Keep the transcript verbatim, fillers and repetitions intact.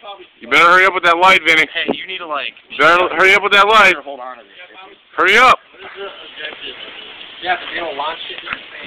You better hurry up with that light, Vinny. Hey, you need to like. Better hurry up with that light. Hold on to this. Hurry up. Yeah, but they don't launch it in the same.